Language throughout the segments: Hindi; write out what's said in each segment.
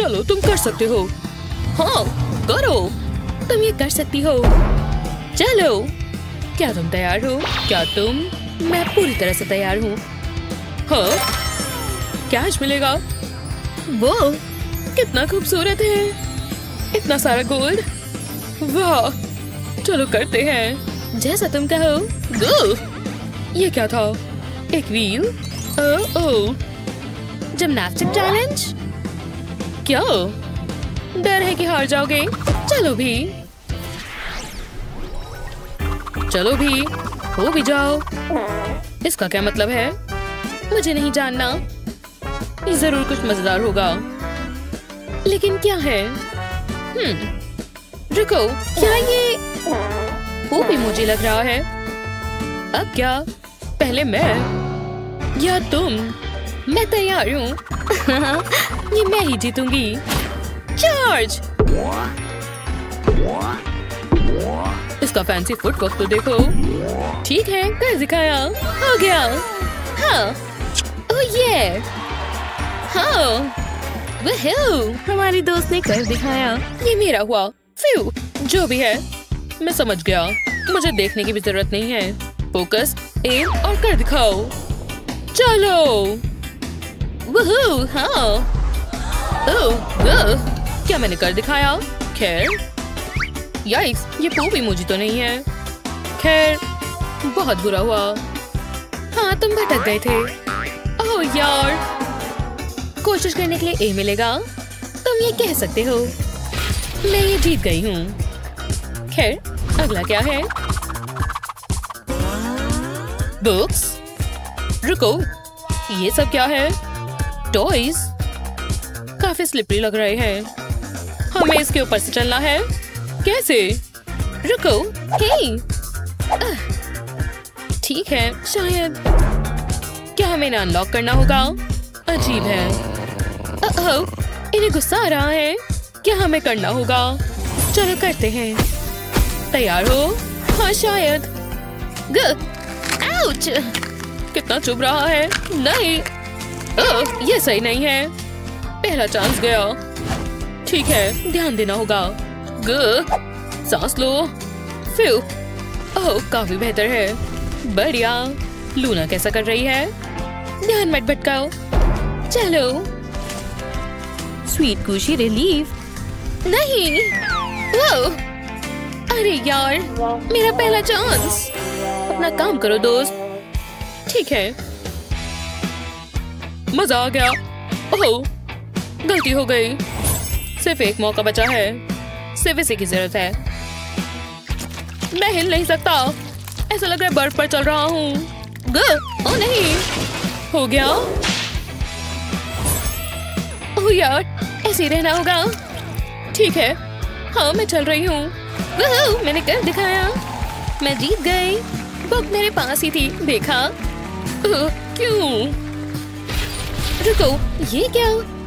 चलो तुम कर सकते हो। हाँ करो, तुम ये कर सकती हो। चलो, क्या तुम तैयार हो? क्या तुम? मैं पूरी तरह से तैयार हूँ। हाँ, कैश मिलेगा। वो कितना खूबसूरत है, इतना सारा गोल्ड। वाह, चलो करते हैं जैसा तुम कहो। गो, ये क्या था? एक व्हील? ओह, जिम्नास्टिक चैलेंज? क्या डर है कि हार जाओगे? चलो भी हो भी जाओ। इसका क्या मतलब है? मुझे नहीं जानना। ये जरूर कुछ मजेदार होगा, लेकिन क्या है? रुको, क्या ये वो भी मुझे लग रहा है। अब क्या? पहले मैं या तुम? मैं तैयार हूँ। ये मैं ही जीतूंगी। चार्ज! इसका फैंसी फुटवर्क तो देखो। ठीक है, कर दिखाया। हो गया। हाँ, ओह ये, हाँ, वही हमारी दोस्त ने कर दिखाया। ये मेरा हुआ। फ्यू, जो भी है, मैं समझ गया। मुझे देखने की भी जरूरत नहीं है। फोकस, एम और कर दिखाओ। चलो, वहू, हाँ। ओह, क्या मैंने कर दिखाया? खैर, याइक्स, ये पोप इमोजी तो नहीं है। खैर, बहुत बुरा हुआ। हाँ, तुम भटक गए थे। ओह यार, कोशिश करने के लिए ए मिलेगा। तुम ये कह सकते हो। मैं ये जीत गई हूँ। खैर, अगला क्या है? बुक्स? रुको, ये सब क्या है? टॉयज? काफी स्लिपरी लग रहे हैं। हमें इसके ऊपर से चलना है। कैसे? रुको, हे, ठीक है, शायद। क्या हमें इन्हें अनलॉक करना होगा? अजीब है। इन्हें गुस्सा आ रहा है। क्या हमें करना होगा? चलो करते हैं। तैयार हो? हाँ शायद। आउच! कितना चुभ रहा है। नहीं, ये सही नहीं है। पहला चांस गया। ठीक है, ध्यान देना होगा। सांस लो। फ्यू, ओह, काफी बेहतर है। बढ़िया। लूना कैसा कर रही है? ध्यान मत भटकाओ। चलो। स्वीट कुशी रिलीफ। नहीं, वो, अरे यार, मेरा पहला चांस। अपना काम करो दोस्त। ठीक है, मजा आ गया। ओह, गलती हो गई। सिर्फ एक मौका बचा है। सिर्फ इसी की जरूरत है। मैं हिल नहीं सकता। ऐसा लग रहा है बर्फ पर चल रहा हूँ। ओह नहीं, हो गया। ओह यार, ऐसे ही रहना होगा। ठीक है, हाँ मैं चल रही हूँ। मैंने कर दिखाया। मैं जीत गई। बुक मेरे पास ही थी, देखा? क्यों? रुको, ये क्या?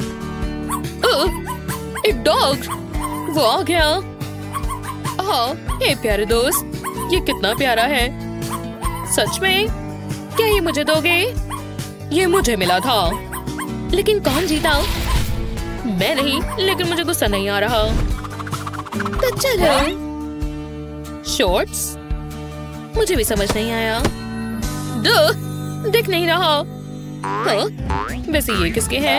एक डॉग। वो आ गया। हाँ, हे प्यारे दोस्त, ये कितना प्यारा है। सच में? क्या ये मुझे दोगे? ये मुझे मिला था। लेकिन कौन जीता? मैं नहीं, लेकिन मुझे गुस्सा नहीं आ रहा। तो चलो। शॉर्ट्स? मुझे भी समझ नहीं आया। दिख नहीं रहा। हाँ? वैसे ये किसके हैं?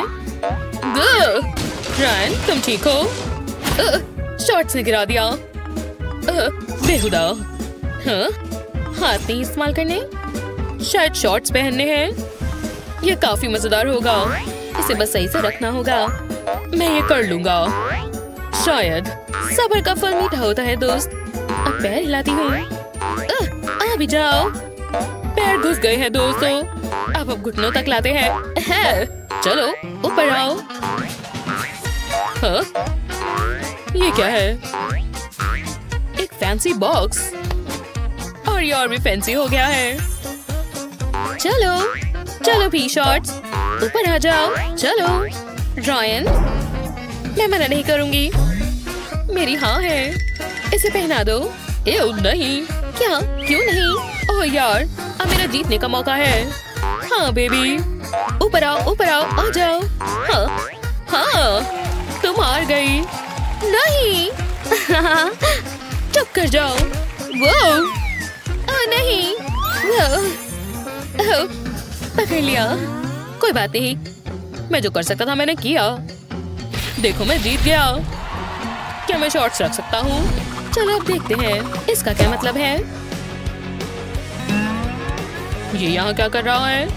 रायन, तुम ठीक हो? शॉर्ट्स ने गिरा दिया। बेहुदा। हाँ? हाथ नहीं इस्तेमाल करने? शायद शॉर्ट्स पहनने हैं। ये काफी मजेदार होगा। इसे बस सही से रखना होगा। मैं ये कर लूंगा। शायद। सब्र का फल मीठा होता है दोस्त। अब पैर हिलाती हूँ। आ भी जाओ। पैर घुस गए हैं दोस्तों। अब घुटनों तक लाते हैं। चलो ऊपर आओ। हाँ? ये क्या है? एक फैंसी बॉक्स। और ये और भी फैंसी हो गया है। चलो भी शॉर्ट्स, ऊपर आ जाओ। चलो रायन, मैं मना नहीं करूंगी। मेरी हाँ है। इसे पहना दो। नहीं। क्या? क्यों नहीं? ओह यार, अब मेरा जीतने का मौका है। हाँ बेबी, ऊपर आओ, आ जाओ। हाँ, तुम नहीं। चुप कर जाओ। वो नहीं। वो पकड़ लिया। कोई बात नहीं, मैं जो कर सकता था मैंने किया। देखो मैं जीत गया। क्या मैं शॉर्ट्स रख सकता हूँ? चलो अब देखते हैं इसका क्या मतलब है। ये यहाँ क्या कर रहा है?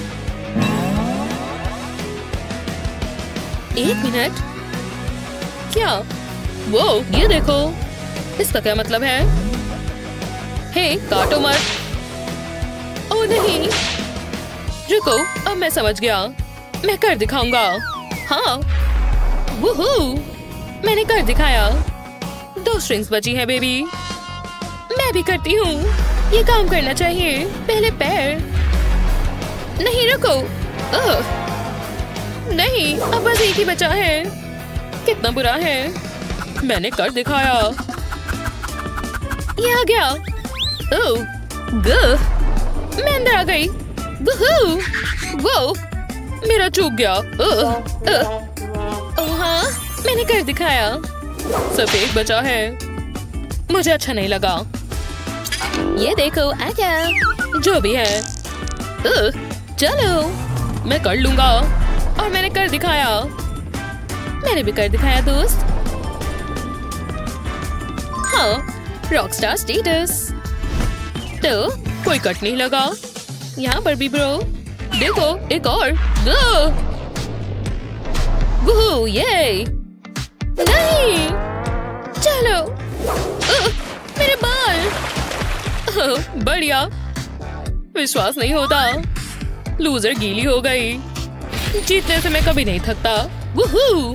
एक मिनट, क्या? वो ये देखो, इसका क्या मतलब है? हे काटो मत। ओह नहीं, रुको, अब मैं समझ गया। मैं कर दिखाऊंगा। हाँ, वूहू, मैंने कर दिखाया। 2 स्ट्रिंग्स बची हैं बेबी। मैं भी करती हूँ। ये काम करना चाहिए। पहले पैर। नहीं रुको। नहीं, अब बस एक ही बचा है। कितना बुरा है। मैंने कर दिखाया। ये आ गया। ओह, मैं अंदर आ गई। वो मेरा चूक गया। ओह हाँ, मैंने कर दिखाया। सिर्फ एक बचा है। मुझे अच्छा नहीं लगा। ये देखो आ गया। जो भी है। चलो मैं कर लूंगा। और मैंने कर दिखाया। मैंने भी कर दिखाया दोस्त। हाँ, रॉकस्टार स्टेटस। तो कोई कट नहीं लगा। यहाँ पर भी ब्रो। देखो एक और। वूहू, ये नहीं। चलो। मेरे बाल। बढ़िया। विश्वास नहीं होता। लूजर गीली हो गई। जीतने से मैं कभी नहीं थकता। वूहू।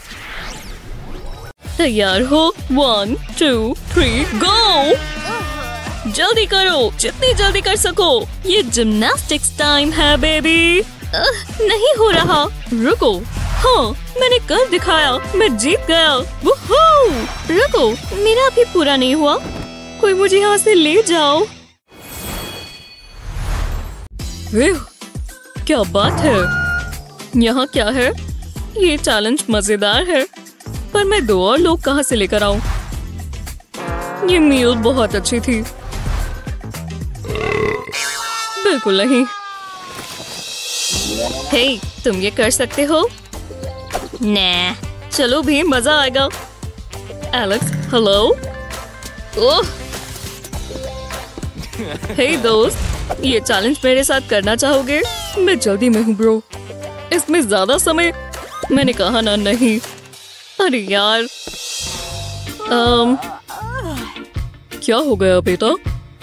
तैयार हो? 1 2 3 गो। जल्दी करो, जितनी जल्दी कर सको। ये जिम्नास्टिक्स टाइम है बेबी। नहीं हो रहा। रुको। हाँ, मैंने कर दिखाया। मैं जीत गया। वूहू। रुको, मेरा अभी पूरा नहीं हुआ। कोई मुझे यहाँ से ले जाओ। क्या बात है? यहाँ क्या है? ये चैलेंज मजेदार है, पर मैं 2 और लोग कहाँ से लेकर आऊं? ये मील बहुत अच्छी थी। बिल्कुल नहीं। हे, तुम ये कर सकते हो? ना, चलो भी मजा आएगा। Alex, hello. ओह, हे दोस्त, ये चैलेंज मेरे साथ करना चाहोगे? मैं जल्दी में हूँ ब्रो। इसमें ज्यादा समय। मैंने कहा ना नहीं। अरे यार। क्या हो गया बेटा?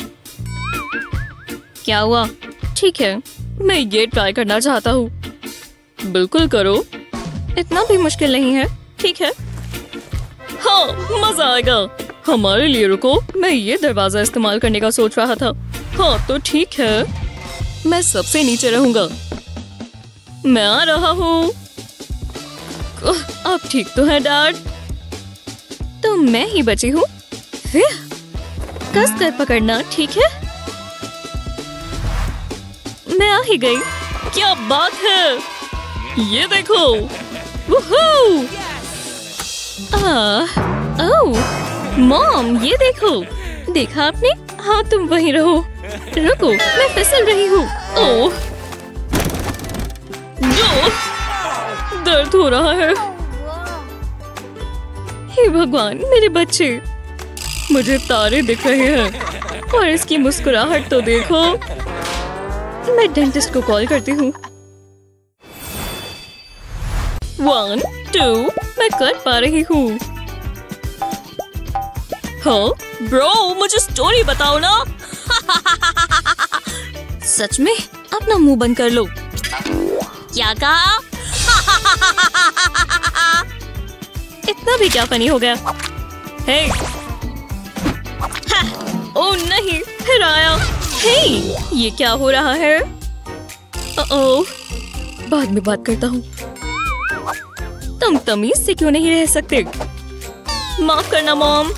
क्या हुआ? ठीक है, मैं ये ट्राई करना चाहता हूँ। बिल्कुल करो। इतना भी मुश्किल नहीं है। ठीक है। हाँ, मजा आएगा। हमारे लिए रुको, मैं ये दरवाजा इस्तेमाल करने का सोच रहा था। हाँ तो ठीक है, मैं सबसे नीचे रहूंगा। मैं आ रहा हूँ। आप ठीक तो हैं डैड? तो मैं ही बची हूँ। कस कर पकड़ना, ठीक है? मैं आ ही गई। क्या बात है? ये देखो। वूहू! ओह, मॉम, ये देखो। देखा आपने? हाँ, तुम वहीं रहो। रुको, मैं फिसल रही हूँ। ओह, जो दर्द हो रहा है। हे भगवान, मेरे बच्चे। मुझे तारे दिख रहे हैं। और इसकी मुस्कुराहट तो देखो। मैं डेंटिस्ट को कॉल करती हूँ। 1 2, मैं कर पा रही हूँ। हाँ ब्रो, मुझे स्टोरी बताओ ना। सच में? अपना मुंह बंद कर लो। क्या कहा? इतना भी क्या फनी हो गया? हे, ओह नहीं, फिर आया। हे, ये क्या हो रहा है? ओह, बाद में बात करता हूँ। तुम तमीज से क्यों नहीं रह सकते? माफ करना मॉम।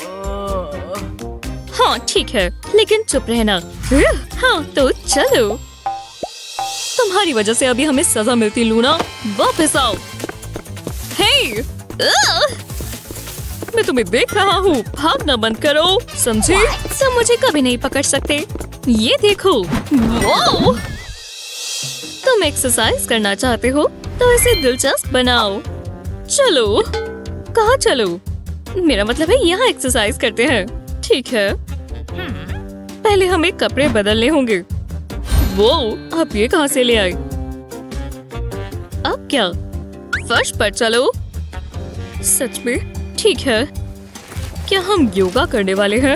हाँ ठीक है, लेकिन चुप रहना। हाँ तो चलो। तुम्हारी वजह से अभी हमें सजा मिलती लूना। वापस आओ। हे! मैं तुम्हें देख रहा हूँ, भागना बंद करो, समझे? सब मुझे कभी नहीं पकड़ सकते। ये देखो, वाओ! तुम एक्सरसाइज करना चाहते हो तो इसे दिलचस्प बनाओ। चलो, कहाँ चलो? मेरा मतलब है यहाँ एक्सरसाइज करते हैं। ठीक है, पहले हमें कपड़े बदलने होंगे। वो, आप ये कहाँ से ले आए? अब क्या? फर्श पर चलो। सच में? ठीक है, क्या हम योगा करने वाले हैं?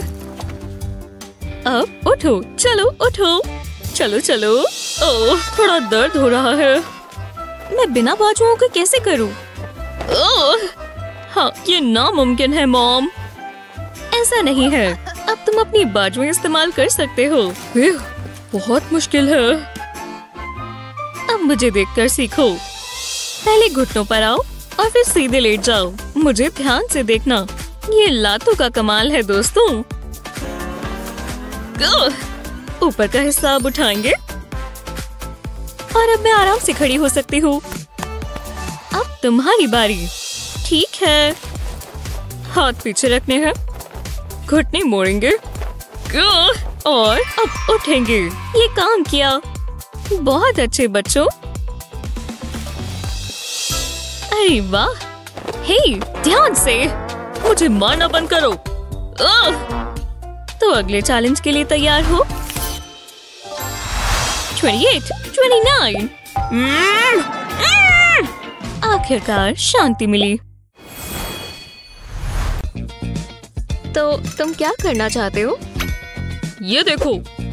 अब उठो, चलो उठो, चलो चलो। ओह, थोड़ा दर्द हो रहा है। मैं बिना बाजुओं के कैसे करूं? ओह, हाँ, ये नामुमकिन है मॉम। ऐसा नहीं है, अब तुम अपनी बाजुएं इस्तेमाल कर सकते हो। बहुत मुश्किल है। अब मुझे देखकर सीखो। पहले घुटनों पर आओ और फिर सीधे लेट जाओ। मुझे ध्यान से देखना। ये लातों का कमाल है दोस्तों। ऊपर का हिस्सा अब उठाएंगे और अब मैं आराम से खड़ी हो सकती हूँ। अब तुम्हारी बारी। ठीक है, हाथ पीछे रखने हैं, घुटने मोड़ेंगे और अब उठेंगे। ये काम किया। बहुत अच्छे बच्चों। अरे वाह! हे, ध्यान से, मुझे मारना बंद करो। तो अगले चैलेंज के लिए तैयार हो? 28, 29। आखिरकार शांति मिली। तो तुम क्या करना चाहते हो? ये देखो,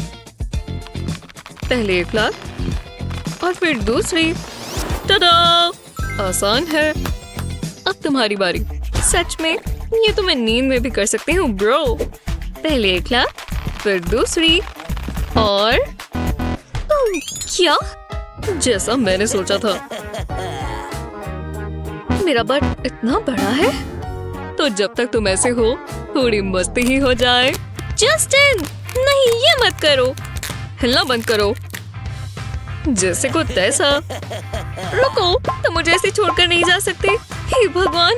पहले एक लात और फिर दूसरी। टाडा! आसान है। अब तुम्हारी बारी। सच में? ये तो मैं नींद में भी कर सकती हूँ ब्रो। पहले एक लात, फिर दूसरी और क्या? जैसा मैंने सोचा था। मेरा बट इतना बड़ा है? तो जब तक तुम ऐसे हो, थोड़ी मस्ती ही हो जाए। जस्टिन, नहीं, ये मत करो। हिलना बंद करो। जैसे को तैसा। रुको, तुम मुझे ऐसे छोड़कर नहीं जा सकते। हे भगवान!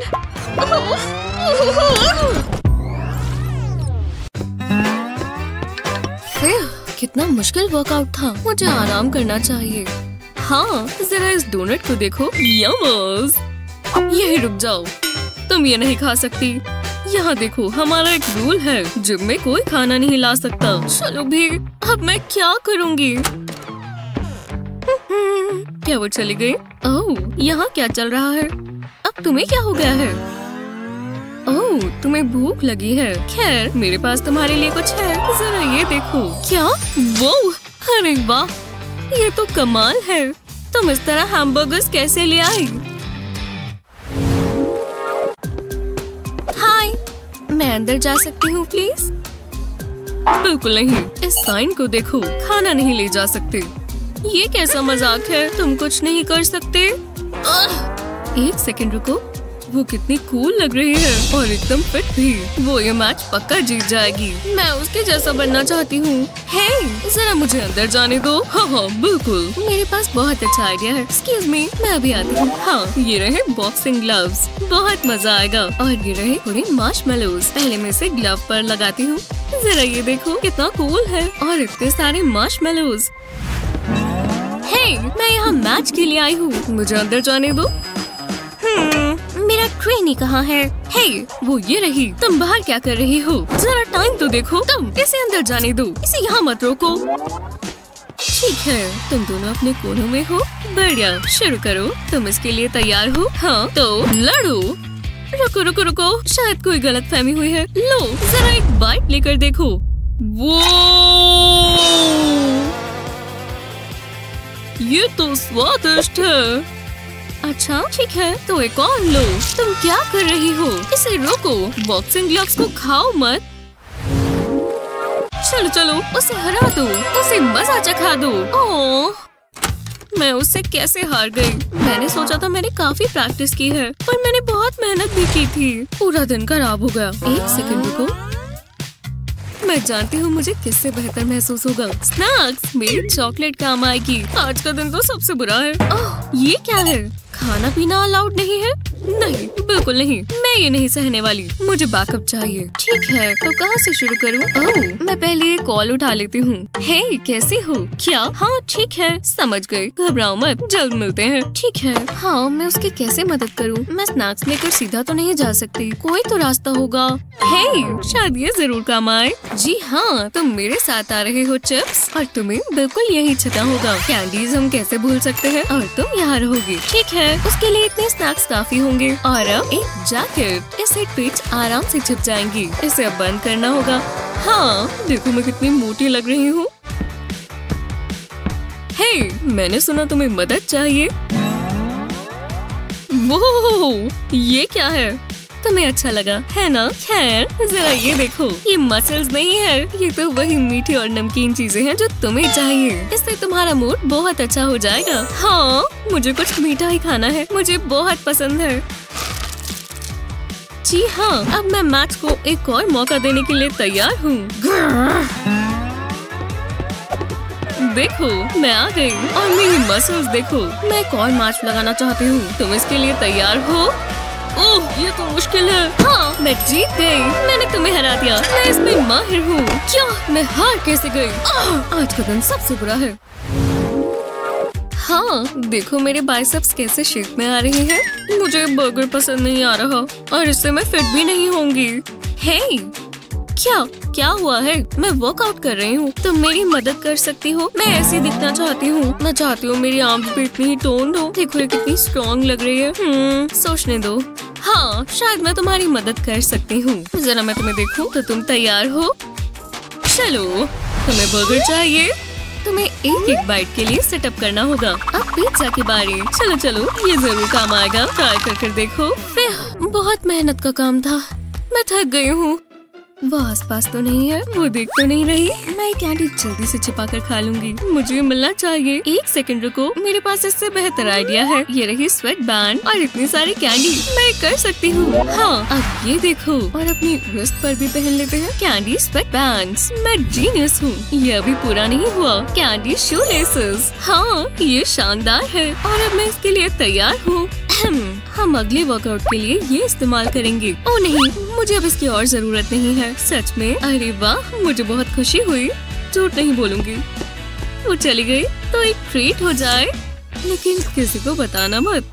कितना मुश्किल वर्कआउट था। मुझे आराम करना चाहिए। हाँ, जरा इस डोनट को देखो। यम्स! यही रुक जाओ, तुम ये नहीं खा सकती। यहाँ देखो, हमारा एक रूल है, जिम में कोई खाना नहीं ला सकता। चलो भी, अब मैं क्या करूँगी? क्या वो चली गई? ओह, यहाँ क्या चल रहा है? अब तुम्हें क्या हो गया है? ओह, तुम्हें भूख लगी है। खैर, मेरे पास तुम्हारे लिए कुछ है, जरा ये देखो। क्या? वो, अरे वाह, ये तो कमाल है। तुम इस तरह हैमबर्गर्स कैसे ले आई? हाय, मैं अंदर जा सकती हूँ प्लीज? बिल्कुल नहीं। इस साइन को देखो, खाना नहीं ले जा सकते। ये कैसा मजाक है? तुम कुछ नहीं कर सकते? एक सेकंड रुको, वो कितनी कूल लग रही है और एकदम फिट भी। वो ये मैच पक्का जीत जाएगी। मैं उसके जैसा बनना चाहती हूँ। हे, जरा मुझे अंदर जाने दो। हाँ हाँ, बिल्कुल। मेरे पास बहुत अच्छा आइडिया है। एक्सक्यूज मी, मैं अभी आती हूँ। हाँ, ये रहे बॉक्सिंग ग्लव्स। बहुत मजा आएगा। और ये रहे थोड़े मार्शमेलोज। पहले मैं इसे ग्लव पर लगाती हूँ। जरा ये देखो, कितना कूल है। और इतने सारे मार्शमेलोज। हे, मैं यहाँ मैच के लिए आई हूँ। मुझे अंदर जाने दो। मेरा ट्रेनी कहाँ है? हे, वो ये रही। तुम बाहर क्या कर रही हो? जरा टाइम तो देखो। तुम इसे अंदर जाने दो, इसे यहाँ मत रोको। ठीक है, तुम दोनों अपने कोनों में हो। बढ़िया, शुरू करो। तुम इसके लिए तैयार हो? हाँ, तो लड़ो। रुको रुको रुको, शायद कोई गलतफहमी हुई है। लो, जरा एक बाइट लेकर देखो। वो, ये तो स्वादिष्ट है। अच्छा, ठीक है, तो एक और लो। तुम क्या कर रही हो? इसे रोको। बॉक्सिंग ग्लव्स को खाओ मत। चलो चलो, उसे हरा दो, उसे मजा चखा दो। ओह, मैं उससे कैसे हार गई? मैंने सोचा था मैंने काफी प्रैक्टिस की है, पर मैंने बहुत मेहनत भी की थी। पूरा दिन खराब हो गया। एक सेकंड रुको, मैं जानती हूँ मुझे किससे बेहतर महसूस होगा। स्नैक्स, मेरी चॉकलेट काम आएगी। आज का दिन तो सबसे बुरा है। ओह, ये क्या है? खाना पीना अलाउड नहीं है? नहीं, बिल्कुल नहीं, मैं ये नहीं सहने वाली। मुझे बैकअप चाहिए। ठीक है, तो कहाँ से शुरू करूँ? ओह, मैं पहले एक कॉल उठा लेती हूँ। हे, कैसी हो? क्या? हाँ ठीक है, समझ गई, घबराओ मत, जल्द मिलते हैं। ठीक है। हाँ, मैं उसकी कैसे मदद करूँ? मैं स्नैक्स लेकर सीधा तो नहीं जा सकती, कोई तो रास्ता होगा। हे, शायद ये जरूर काम आए। जी हाँ, तुम मेरे साथ आ रहे हो चिप्स, और तुम्हें बिल्कुल यही छिपा होगा। कैंडीज हम कैसे भूल सकते हैं, और तुम यहाँ रहोगी। ठीक है, उसके लिए इतने स्नैक्स काफी होंगे। और अब एक जैकेट, इससे पिच आराम से छिप जाएंगी। इसे अब बंद करना होगा। हाँ, देखो मैं कितनी मोटी लग रही हूँ। हे, मैंने सुना तुम्हें मदद चाहिए। वो ये क्या है? तुम्हें अच्छा लगा है ना? खैर, जरा ये देखो, ये मसल्स नहीं है, ये तो वही मीठी और नमकीन चीजें हैं जो तुम्हें चाहिए। इससे तुम्हारा मूड बहुत अच्छा हो जाएगा। हाँ, मुझे कुछ मीठा ही खाना है, मुझे बहुत पसंद है। जी हाँ, अब मैं मैक्स को एक और मौका देने के लिए तैयार हूँ। देखो, मैं आ गई, और मेरी मसल्स देखो। मैं एक और मैच लगाना चाहती हूँ, तुम इसके लिए तैयार हो? ओह, ये तो मुश्किल है। हाँ, मैं जीत गई, मैंने तुम्हें हरा दिया, मैं इसमें माहिर हूँ। क्या? मैं हार कैसे गई? आज का दिन सबसे बुरा है। हाँ, देखो मेरे बाइसेप्स कैसे शेप में आ रही हैं। मुझे बर्गर पसंद नहीं आ रहा, और इससे मैं फिट भी नहीं होंगी। हे, क्या हुआ है? मैं वर्कआउट कर रही हूँ, तुम मेरी मदद कर सकती हो? मैं ऐसी दिखना चाहती हूँ। मैं चाहती हूँ मेरी आर्म्स भी इतनी ही टोन्ड हो। देखो ये कितनी स्ट्रॉन्ग लग रही है। सोचने दो। हाँ, शायद मैं तुम्हारी मदद कर सकती हूँ। जरा मैं तुम्हें देखूं तो तुम तैयार हो? चलो, तुम्हें बर्गर चाहिए? तुम्हें एक बाइट के लिए सेटअप करना होगा। अब पिज्जा की बारी। चलो, ये जरूर काम आएगा। ट्राई कर देखो। बहुत मेहनत का काम था, मैं थक गई हूँ। वो आसपास तो नहीं है, वो देख तो नहीं रही। मैं कैंडी जल्दी से छिपा कर खा लूंगी। मुझे मिलना चाहिए। एक सेकंड रुको, मेरे पास इससे बेहतर आइडिया है। ये रही स्वेट बैंड और इतनी सारी कैंडी, मैं कर सकती हूँ। हाँ, अब ये देखो, और अपनी रिस्ट पर भी पहन लेते हैं कैंडी स्वेट बैंड्स। मैं जीनियस हूँ। ये अभी पूरा नहीं हुआ। Candy shoelaces. हाँ, ये शानदार है, और अब मैं इसके लिए तैयार हूँ। हम अगले वर्कआउट के लिए ये इस्तेमाल करेंगे। ओह नहीं, मुझे अब इसकी और जरूरत नहीं है। सच में? अरे वाह, मुझे बहुत खुशी हुई। झूठ नहीं बोलूंगी। वो चली गई तो एक ट्रीट हो जाए, लेकिन किसी को बताना मत।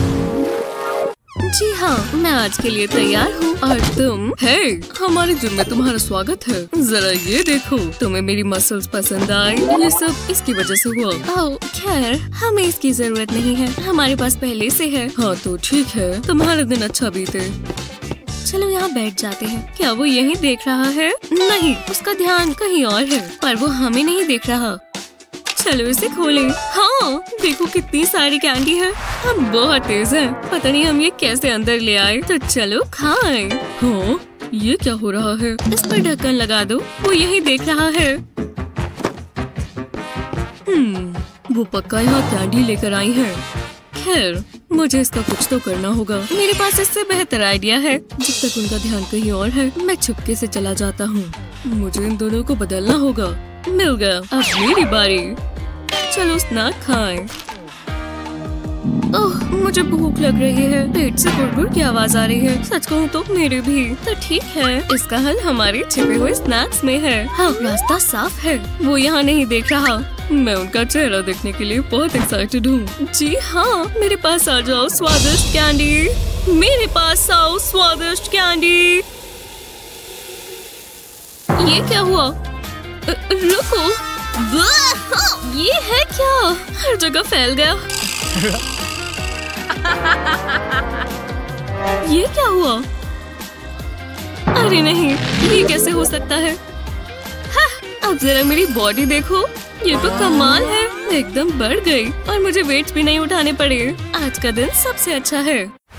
जी हाँ, मैं आज के लिए तैयार हूँ, और तुम? हे, हमारे जिम में तुम्हारा स्वागत है। जरा ये देखो, तुम्हें मेरी मसल्स पसंद आए? ये सब इसकी वजह से हुआ। ओह, खैर, हमें इसकी जरूरत नहीं है, हमारे पास पहले से है। हाँ तो ठीक है, तुम्हारा दिन अच्छा बीते। चलो यहाँ बैठ जाते हैं। क्या वो यहीं देख रहा है? नहीं, उसका ध्यान कहीं और है, पर वो हमें नहीं देख रहा। चलो इसे खोलें। हाँ, देखो कितनी सारी कैंडी है। हम बहुत तेज हैं, पता नहीं हम ये कैसे अंदर ले आए। तो चलो खाएं। हाँ, ये क्या हो रहा है? इस पर ढक्कन लगा दो, वो यही देख रहा है। वो पक्का यहाँ कैंडी लेकर आई है। खैर, मुझे इसका कुछ तो करना होगा। मेरे पास इससे बेहतर आइडिया है। जब तक उनका ध्यान कहीं और है, मैं चुपके से चला जाता हूँ। मुझे इन दोनों को बदलना होगा। मिल गया, अब मेरी बारी। चलो स्नैक खाएं। ओह, मुझे भूख लग रही है। पेट से गुड़गुड़ की आवाज आ रही है। सच कहूँ तो मेरे भी। तो ठीक है, इसका हल हमारे छिपे हुए स्नैक्स में है। हाँ, रास्ता साफ है, वो यहाँ नहीं देख रहा। मैं उनका चेहरा देखने के लिए बहुत एक्साइटेड हूँ। जी हाँ, मेरे पास आ जाओ स्वादिष्ट कैंडी। मेरे पास आओ स्वादिष्ट कैंडी। ये क्या हुआ? रुको, ये है क्या? हर जगह फैल गया। ये क्या हुआ? अरे नहीं, ये कैसे हो सकता है? हाँ, अब जरा मेरी बॉडी देखो, ये तो कमाल है। मैं एकदम बढ़ गई, और मुझे वेट्स भी नहीं उठाने पड़े। आज का दिन सबसे अच्छा है।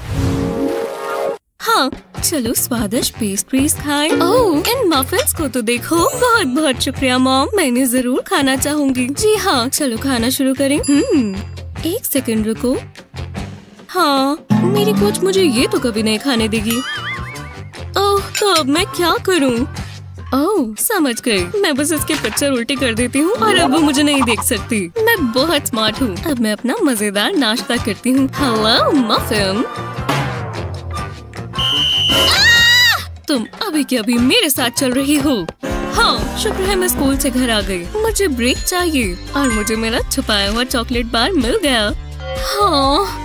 हाँ, चलो स्वादिष्ट पेस्ट्रीज खाएं। ओह, इन मफिन्स को तो देखो। बहुत बहुत शुक्रिया मॉम, मैंने जरूर खाना चाहूंगी। जी हाँ, चलो खाना शुरू करें। एक सेकंड रुको। हाँ, मेरी कोच मुझे ये तो कभी नहीं खाने देगी। ओह, तो अब मैं क्या करूँ? ओह, समझ गई। मैं बस इसके पिक्चर उल्टी कर देती हूँ, और अब वो मुझे नहीं देख सकती। मैं बहुत स्मार्ट हूँ। अब मैं अपना मजेदार नाश्ता करती हूँ। Hello muffin. तुम अभी के अभी मेरे साथ चल रही हो। हाँ, शुक्र है मैं स्कूल से घर आ गई। मुझे ब्रेक चाहिए और मुझे मेरा छुपाया हुआ चॉकलेट बार मिल गया। हाँ।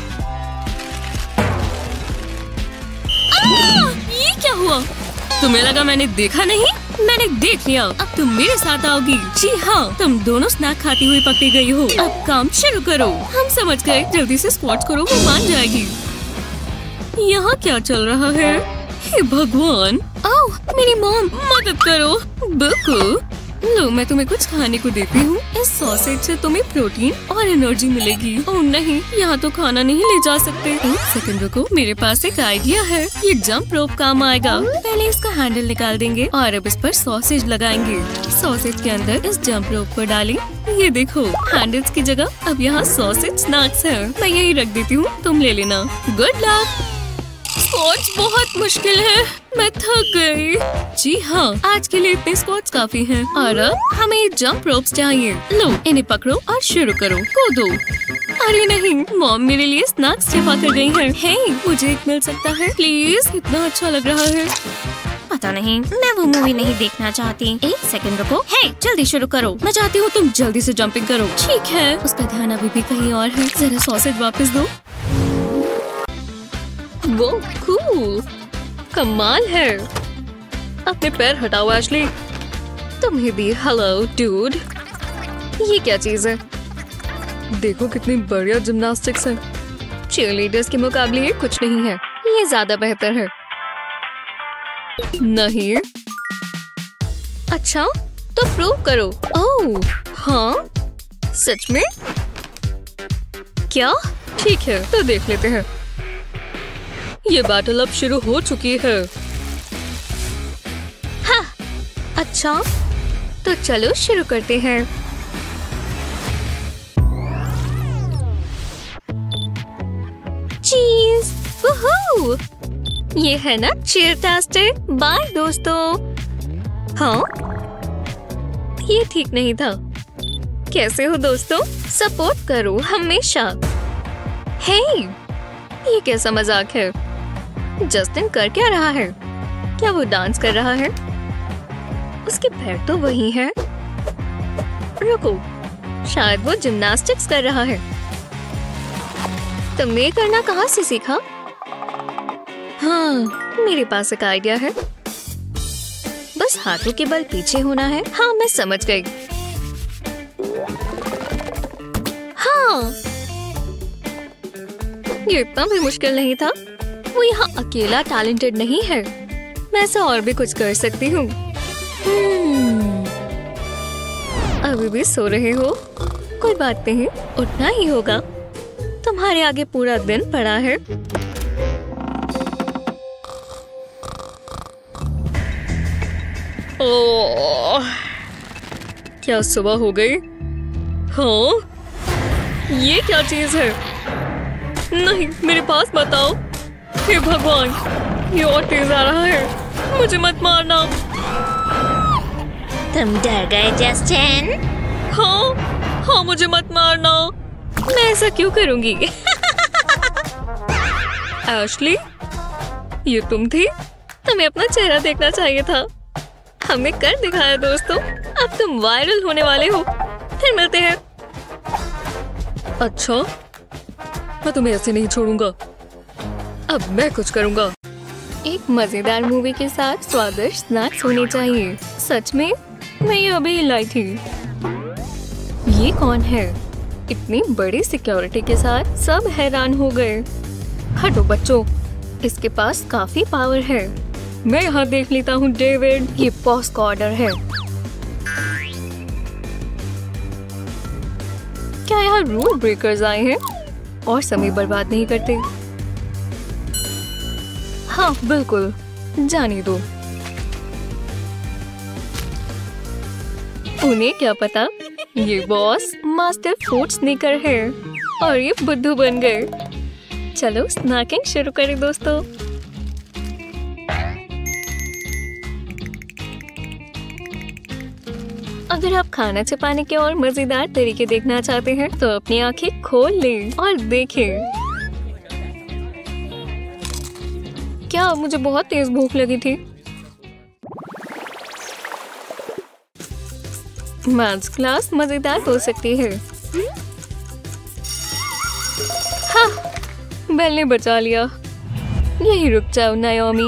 ये क्या हुआ? तुम्हें लगा मैंने देखा नहीं? मैंने देख लिया। अब तुम मेरे साथ आओगी। जी हाँ, तुम दोनों स्नैक खाती हुई पकड़ी गई हो। अब काम शुरू करो। हम समझ गए, जल्दी से स्क्वाट्स करो, वो मान जाएगी। यहाँ क्या चल रहा है? हे भगवान! आओ, मेरी मॉम, मदद करो। बिल्कुल। लो, मैं तुम्हें कुछ खाने को देती हूँ। इस सॉसेज से तुम्हें प्रोटीन और एनर्जी मिलेगी। ओह नहीं, यहाँ तो खाना नहीं ले जा सकते। एक सेकंड रुको, मेरे पास एक आइडिया है। ये जंप रोप काम आएगा। पहले इसका हैंडल निकाल देंगे और अब इस पर सॉसेज लगाएंगे। सॉसेज के अंदर इस जंप रोप को डालें। ये देखो, हैंडल्स की जगह अब यहाँ सॉसेज स्नैक्स है। मैं यही रख देती हूँ, तुम ले लेना। Good luck. स्क्वाट्स बहुत मुश्किल है, मैं थक गई। जी हाँ, आज के लिए इतने स्क्वाट्स काफी हैं। और अब हमें ये जंप रोप्स चाहिए। लो, इन्हें पकड़ो और शुरू करो, कूदो। अरे नहीं, मॉम मेरे लिए स्नैक्स छिपा कर गई है। हे, मुझे एक मिल सकता है प्लीज? इतना अच्छा लग रहा है। पता नहीं, मैं वो मूवी नहीं देखना चाहती। एक सेकंड रुको। हे, जल्दी शुरू करो। मैं चाहती हूँ तुम जल्दी से जंपिंग करो। ठीक है, उसका ध्यान अभी भी कहीं और है। जरा सॉसेज वापस दो। वो कूल, कमाल है। अपने पैर हटाओ एशली। तुम्हें भी हेलो डूड। ये क्या चीज है? देखो कितनी बढ़िया जिम्नास्टिक्स है। चीयरलीडर्स के मुकाबले ये कुछ नहीं है, ये ज्यादा बेहतर है। नहीं? अच्छा, तो प्रूव करो। ओह हाँ, सच में? क्या? ठीक है, तो देख लेते हैं। ये बैटल अब शुरू हो चुकी है। हाँ, अच्छा, तो चलो शुरू करते हैं। चीज, वूहू! ये है ना चीयरटास्टर। बाय दोस्तों। हाँ, ये ठीक नहीं था। कैसे हो दोस्तों? सपोर्ट करो हमेशा। हे, ये कैसा मजाक है? जस्टिन कर क्या रहा है? क्या वो डांस कर रहा है? उसके पैर तो वही हैं। रुको, शायद वो जिम्नास्टिक्स कर रहा है। तुमने ये करना कहाँ से सीखा? हाँ, मेरे पास एक आइडिया है। बस हाथों के बल पीछे होना है। हाँ, मैं समझ गई। हाँ, ये इतना भी मुश्किल नहीं था। वो यहाँ अकेला टैलेंटेड नहीं है। मैं ऐसा और भी कुछ कर सकती हूँ। अभी भी सो रहे हो? कोई बात नहीं, उठना ही होगा। तुम्हारे आगे पूरा दिन पड़ा है। ओह, क्या सुबह हो गई? हाँ, ये क्या चीज है? नहीं, मेरे पास मत आओ। हे भगवान, ये और तेज आ रहा है। मुझे मत मारना। तुम डर गए जस्टिन? हाँ, मुझे मत मारना। मैं ऐसा क्यों करूंगी? एशली, ये तुम थी? तुम्हें अपना चेहरा देखना चाहिए था। हमने कर दिखाया दोस्तों। अब तुम वायरल होने वाले हो। फिर मिलते हैं। अच्छा, मैं तुम्हें ऐसे नहीं छोड़ूंगा। अब मैं कुछ करूंगा। एक मजेदार मूवी के साथ स्वादिष्ट स्नैक्स होने चाहिए। सच में, मैं ये अभी लाई थी। ये कौन है? इतनी बड़ी सिक्योरिटी के साथ सब हैरान हो गए। हटो बच्चों, इसके पास काफी पावर है। मैं यहाँ देख लेता हूँ डेविड। ये बॉस का ऑर्डर है। क्या यहाँ रूल ब्रेकर्स आए हैं और समय बर्बाद नहीं करते? हाँ बिल्कुल, जाने दो। उन्हें क्या पता, ये बॉस मास्टर फूड स्नीकर है और ये बुद्धू बन गए। चलो स्नैकिंग शुरू करें दोस्तों। अगर आप खाना छिपाने के और मजेदार तरीके देखना चाहते हैं तो अपनी आंखें खोल लें और देखें। क्या मुझे बहुत तेज भूख लगी थी। मैथ्स क्लास मजेदार हो सकती है। हाँ, बेल ने बचा लिया। यही रुक जाओ नायोमी।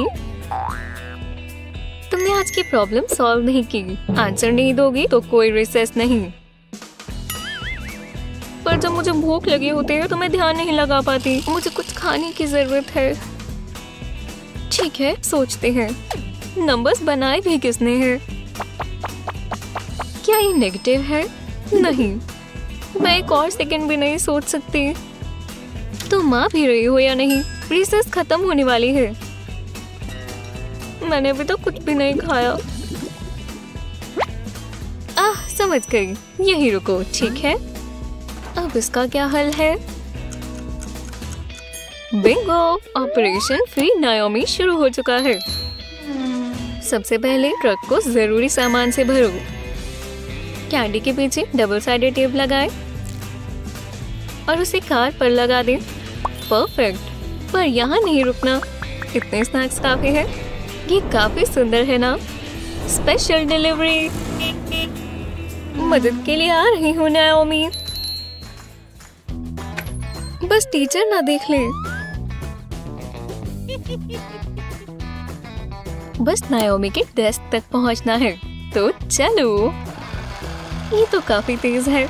तुमने आज की प्रॉब्लम सॉल्व नहीं की। आंसर नहीं दोगी तो कोई रिसेस नहीं। पर जब मुझे भूख लगी होती है तो मैं ध्यान नहीं लगा पाती। मुझे कुछ खाने की जरूरत है। ठीक है, सोचते हैं। नंबर्स बनाए भी किसने हैं? क्या ये नेगेटिव है? नहीं, मैं एक और सेकंड भी नहीं सोच सकती। तो माँ भी रही हो या नहीं? रिसेस खत्म होने वाली है। मैंने अभी तक कुछ भी नहीं खाया। समझ गई। यही रुको, ठीक है। अब इसका क्या हल है? बिंगो, ऑपरेशन फ्री नायोमी शुरू हो चुका है। सबसे पहले ट्रक को जरूरी सामान से भरो। कैंडी के पीछे डबल साइडेड टेप लगाएं और उसे कार पर लगा दें। परफेक्ट। पर यहाँ नहीं रुकना। इतने स्नैक्स काफी है। ये काफी सुंदर है ना? Special delivery. मदद के लिए आ रही हूँ नायोमी। बस टीचर ना देख ले। बस नायोमी के डेस्क तक पहुँचना है। तो चलो। ये तो काफी तेज है।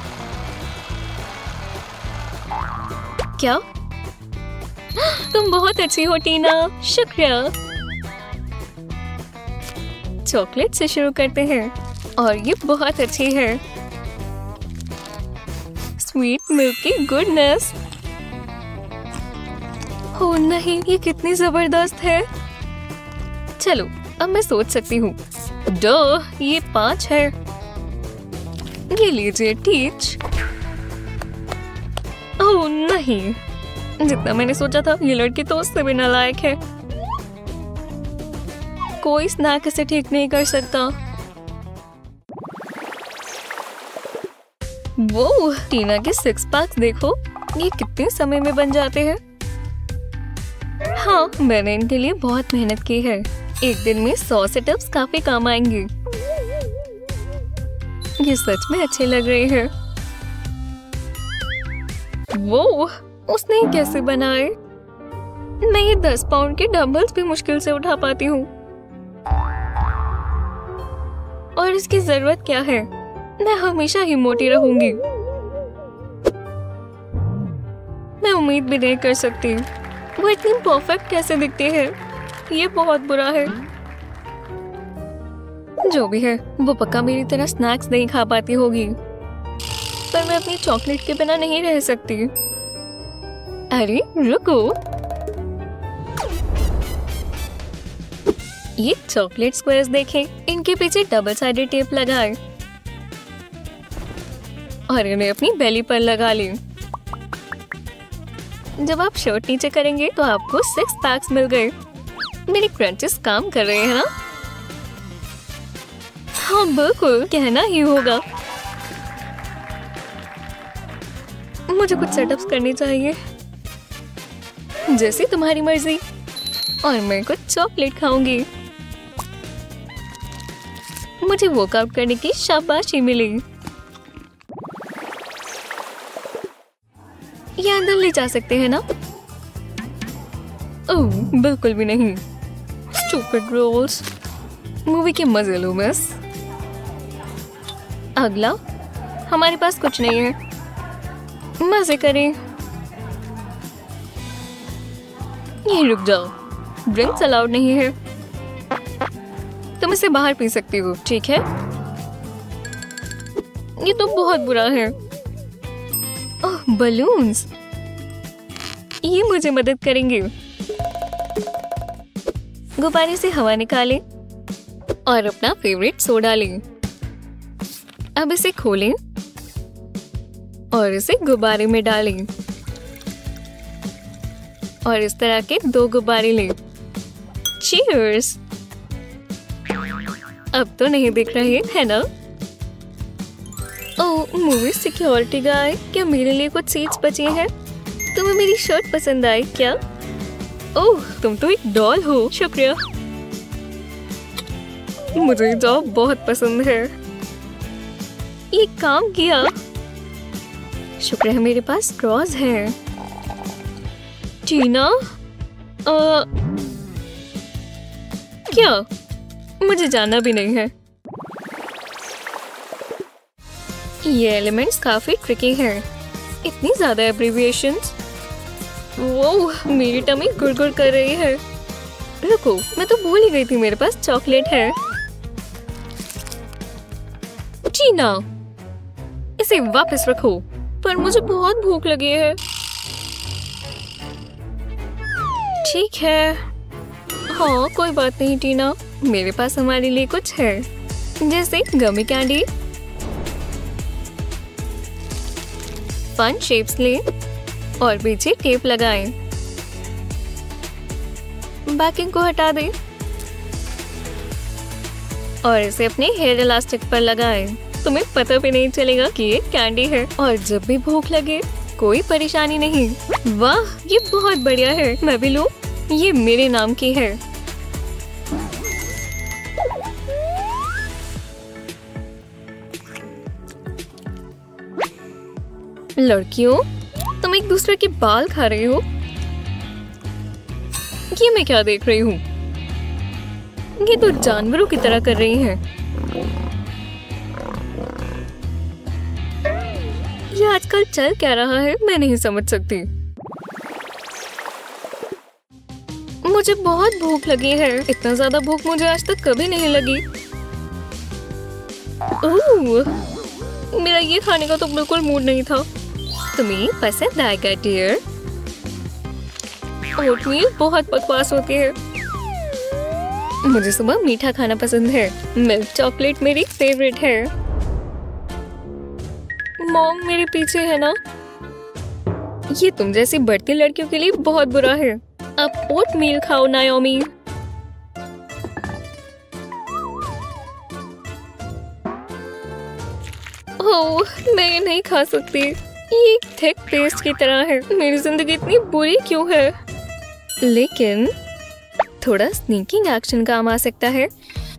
क्या? तुम बहुत अच्छी हो टीना। शुक्रिया। चॉकलेट से शुरू करते हैं और ये बहुत अच्छी है। स्वीट मिल्क की गुडनेस। हो नहीं, ये कितनी जबरदस्त है। चलो, अब मैं सोच सकती हूँ। ये 5 है। ये लीजिए टीच। ओह नहीं, जितना मैंने सोचा था ये लड़की तो उससे भी नालायक है। कोई स्नैक इसे ठीक नहीं कर सकता। वो टीना के 6 पैक्स देखो, ये कितने समय में बन जाते हैं। हाँ, मैंने इनके लिए बहुत मेहनत की है। एक दिन में 100 सेटअप्स काफी काम आएंगे। ये सच में अच्छे लग रहे हैं। वो उसने कैसे बनाए? मैं ये 10 पाउंड के डंबल्स भी मुश्किल से उठा पाती हूँ। और इसकी जरूरत क्या है? मैं हमेशा ही मोटी रहूंगी। मैं उम्मीद भी नहीं कर सकती। वो इतनी परफेक्ट कैसे दिखती है? ये बहुत बुरा है। जो भी है, वो पक्का मेरी तरह स्नैक्स नहीं खा पाती होगी। पर मैं अपनी चॉकलेट के बिना नहीं रह सकती। अरे रुको, ये चॉकलेट स्क्वायर्स देखें। इनके पीछे डबल साइडेड टेप लगाएं और इन्हें अपनी बेली पर लगा लें। जब आप शर्ट नीचे करेंगे तो आपको 6 पैक्स मिल गए। मेरे क्रंचेस काम कर रहे हैं ना? हाँ बिल्कुल, कहना ही होगा। मुझे कुछ सेटअप्स करनी चाहिए। जैसे तुम्हारी मर्जी। और मैं कुछ चॉकलेट खाऊंगी। मुझे वर्कआउट करने की शाबाशी मिली। ये अंदर ले जा सकते हैं ना? ओह बिल्कुल भी नहीं। Stupid roles. मूवी के मजे लो मिस। अगला, हमारे पास कुछ नहीं है। मजे करें। ये रुक जाओ, ड्रिंक्स अलाउड नहीं है। तुम इसे बाहर पी सकती हो, ठीक है? ये तो बहुत बुरा है। ओह बलून्स, ये मुझे मदद करेंगे। गुब्बारे से हवा निकालें और अपना फेवरेट सोडा लें। अब इसे खोलें और इसे गुब्बारे में डालें और इस तरह के 2 गुब्बारे लें। चीयर्स। अब तो नहीं दिख रहे है ना? ओह मूवी सिक्योरिटी गार्ड, क्या मेरे लिए कुछ सीट्स बची हैं? तुम्हें मेरी शर्ट पसंद आई क्या? ओह, तुम तो एक डॉल हो। शुक्रिया। मुझे डॉल बहुत पसंद है। ये काम किया। शुक्र है मेरे पास स्ट्रॉज है। टीना, क्या? मुझे जानना भी नहीं है। ये एलिमेंट्स काफी ट्रिकी है। इतनी ज्यादा एब्रिविएशंस। वो मेरी टमी गुड़गुड़ कर रही है। रुको, मैं तो भूल ही गई थी मेरे पास चॉकलेट है। टीना, इसे वापस रखो। पर मुझे बहुत भूख लगी है। ठीक है। हाँ, कोई बात नहीं टीना, मेरे पास हमारे लिए कुछ है, जैसे गमी कैंडी। फन शेप्स ले और पीछे टेप लगाएं। बैकिंग को हटा दें और इसे अपने हेयर इलास्टिक पर लगाएं। तुम्हें पता भी नहीं चलेगा कि ये कैंडी है, और जब भी भूख लगे कोई परेशानी नहीं। वाह, ये बहुत बढ़िया है। मैं भी लूं? ये मेरे नाम की है। लड़कियों, तुम एक दूसरे के बाल खा रही हो। ये मैं क्या देख रही हूँ? ये तो जानवरों की तरह कर रही हैं। ये आजकल चल क्या रहा है, मैं नहीं समझ सकती। मुझे बहुत भूख लगी है। इतना ज्यादा भूख मुझे आज तक कभी नहीं लगी। ओह, मेरा ये खाने का तो बिल्कुल मूड नहीं था। तुम्हें पसंद आएगा डियर? ओटमील बहुत बकवास होती है। मुझे सुबह मीठा खाना पसंद है। मिल्क चॉकलेट मेरी फेवरेट है। मॉम मेरे पीछे है ना? ये तुम जैसी बढ़ती लड़कियों के लिए बहुत बुरा है। अब ओटमील खाओ नायोमी। ओह, मैं ये नहीं खा सकती। ये एक थिक पेस्ट की तरह है। मेरी जिंदगी इतनी बुरी क्यों है? लेकिन थोड़ा स्नीकिंग एक्शन काम आ सकता है।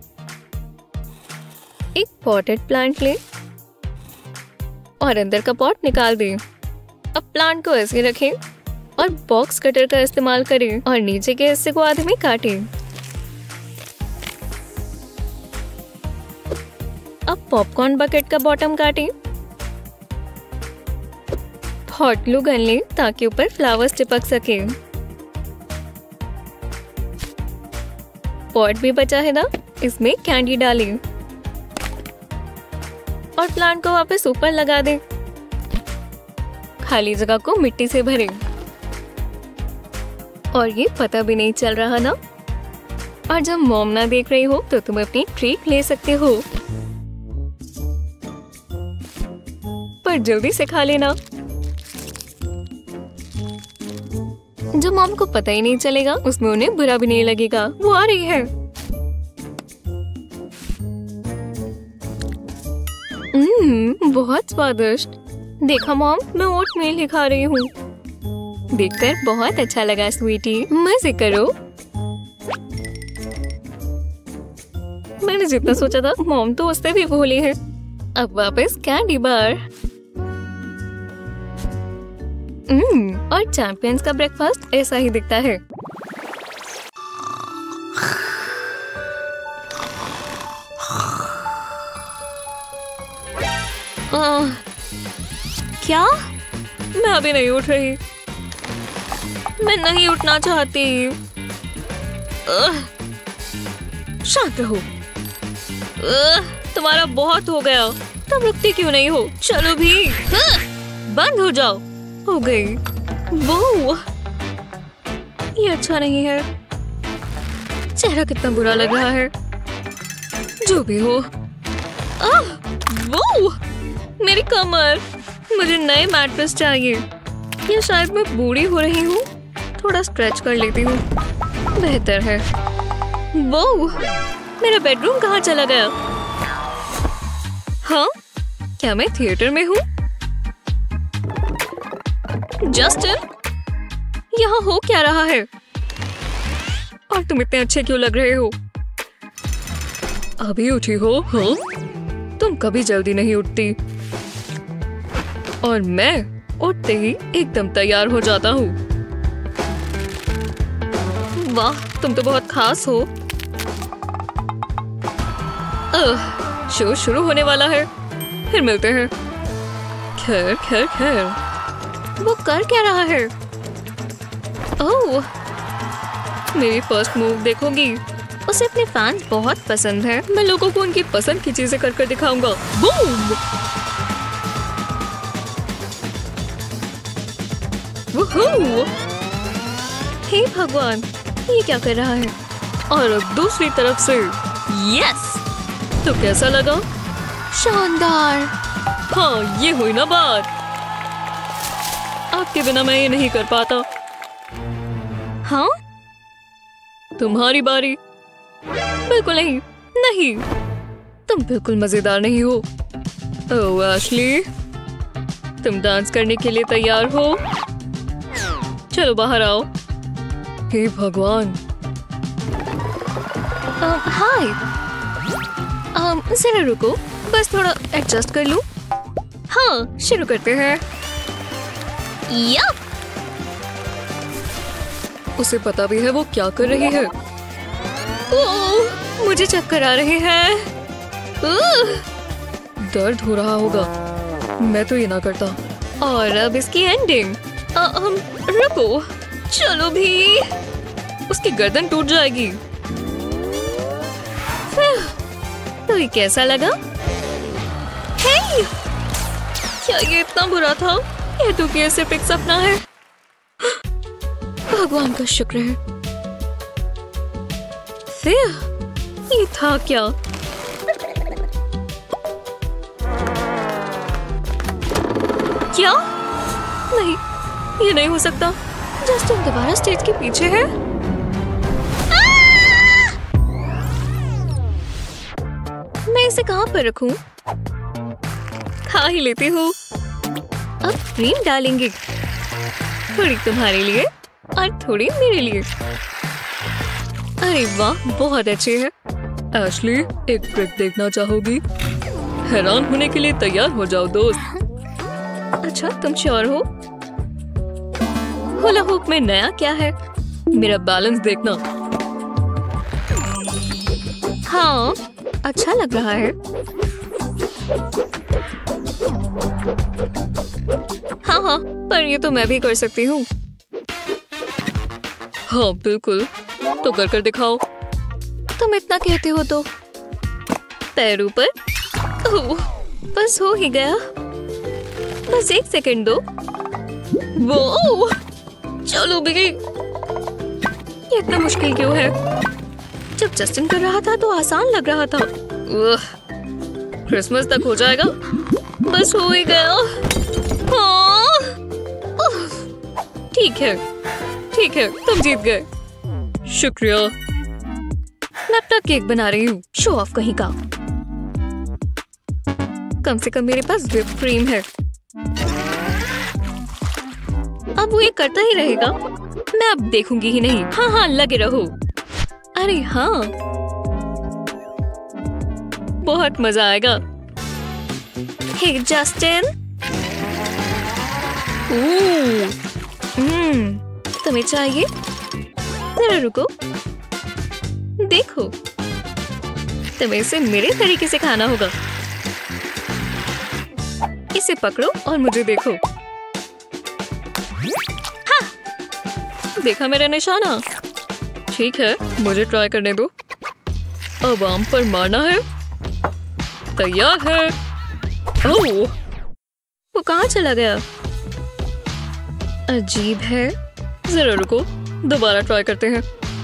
एक पॉटेड प्लांट ले और अंदर का पॉट निकाल दें। अब प्लांट को ऐसे रखें और बॉक्स कटर का इस्तेमाल करें और नीचे के हिस्से को आधे में काटें। अब पॉपकॉर्न बकेट का बॉटम काटें। हॉट ग्लू गन लें ताकि ऊपर फ्लावर्स चिपक सके। पॉट भी बचा है ना, इसमें कैंडी डालें और प्लांट को वापस ऊपर लगा दें। खाली जगह को मिट्टी से भरें और ये पता भी नहीं चल रहा ना। और जब मॉम ना देख रही हो तो तुम अपनी ट्रीट ले सकते हो, पर जल्दी से खा लेना। जो मॉम को पता ही नहीं चलेगा, उसमें उन्हें बुरा भी नहीं लगेगा। वो आ रही है। बहुत स्वादिष्ट। देखा मॉम, मैं ओटमील ही खा रही हूँ। देखकर बहुत अच्छा लगा स्वीटी। मजे करो। मैंने जितना सोचा था, मॉम तो उससे भी भोली है। अब वापस कैंडी बार। और चैंपियंस का ब्रेकफास्ट ऐसा ही दिखता है। क्या? मैं अभी नहीं उठ रही। मैं नहीं उठना चाहती। शांत रहो। तुम्हारा बहुत हो गया। तुम रुकती क्यों नहीं हो? चलो भी। बंद हो जाओ। हो गई। वो ये अच्छा नहीं है। चेहरा कितना बुरा लग रहा है। जो भी हो। वो मेरी कमर। मुझे नए मैट्रेस चाहिए। या शायद मैं बूढ़ी हो रही हूँ। थोड़ा स्ट्रेच कर लेती हूँ, बेहतर है। वो मेरा बेडरूम कहाँ चला गया? हाँ, क्या मैं थिएटर में हूँ? जस्टिन, यहाँ हो क्या रहा है? और तुम इतने अच्छे क्यों लग रहे हो? अभी उठी हो? हाँ? तुम कभी जल्दी नहीं उठती और मैं उठते ही एकदम तैयार हो जाता हूँ। वाह, तुम तो बहुत खास हो। शो शुरू होने वाला है, फिर मिलते हैं। खैर खैर खैर, वो कर क्या रहा है? ओह, मेरी फर्स्ट मूव देखोगी? उसे अपने फैंस बहुत पसंद है। मैं लोगों को उनकी पसंद की चीजें कर दिखाऊंगा। बूम! वूहू! हे भगवान, ये क्या कर रहा है? और अब दूसरी तरफ से। यस! तो कैसा लगा? शानदार! हाँ, ये हुई ना बात। आपके बिना मैं ये नहीं कर पाता। हाँ? तुम्हारी बारी। बिल्कुल नहीं, नहीं। तुम बिल्कुल मजेदार नहीं हो। ओह एशली, तुम डांस करने के लिए तैयार हो? चलो बाहर आओ। हे भगवान। हाय। जरा रुको, बस थोड़ा एडजस्ट कर लूं। हाँ, शुरू करते हैं। या! उसे पता भी है वो क्या कर रही है। ओह, मुझे चक्कर आ रहे हैं। दर्द हो रहा होगा। मैं तो ये ना करता। और अब इसकी एंडिंग। रुको, चलो भी। उसकी गर्दन टूट जाएगी। तो ये कैसा लगा? हे! क्या ये इतना बुरा था? ये तो कि सिर्फ एक सपना है। भगवान का शुक्र है। फिर ये था क्या? क्या? नहीं, ये नहीं हो सकता। जस्टिन दोबारा स्टेज के पीछे है। मैं इसे कहाँ पर रखूं? खा ही लेती हूँ। अब क्रीम डालेंगे, थोड़ी तुम्हारे लिए और थोड़ी मेरे लिए। अरे वाह, बहुत अच्छे हैं। एशली, एक ट्रिक देखना चाहोगी? हैरान होने के लिए तैयार हो जाओ दोस्त। अच्छा, तुम श्योर हो? हुला हुप में नया क्या है? मेरा बैलेंस देखना। हाँ, अच्छा लग रहा है। हाँ हाँ, पर ये तो मैं भी कर सकती हूँ। हाँ बिल्कुल, तो कर दिखाओ। तुम इतना कहते हो तो। पैर ऊपर। ओह, बस हो ही गया। बस एक सेकंड दो। वो, चलो भी। ये इतना मुश्किल क्यों है? जब जस्टिन कर रहा था तो आसान लग रहा था। क्रिसमस तक हो जाएगा। बस हो ही गया। हाँ। ठीक है, ठीक है, तुम जीत गए। शुक्रिया। मैं अपना केक बना रही हूँ। शो ऑफ कहीं का। कम से कम मेरे पास व्हिप क्रीम है। अब वो ये करता ही रहेगा। मैं अब देखूंगी ही नहीं। हाँ हाँ, लगे रहो। अरे हाँ, बहुत मजा आएगा। Hey Justin. तुम्हें चाहिए? जरा रुको, देखो। तुम्हें इसे मेरे तरीके से खाना होगा। इसे पकड़ो और मुझे देखो। हाँ, देखा मेरा निशाना? ठीक है, मुझे ट्राई करने दो। अब आम पर मारना है। तैयार है। ओह, वो कहाँ चला गया? अजीब है। जरा रुको, दोबारा ट्राई करते हैं।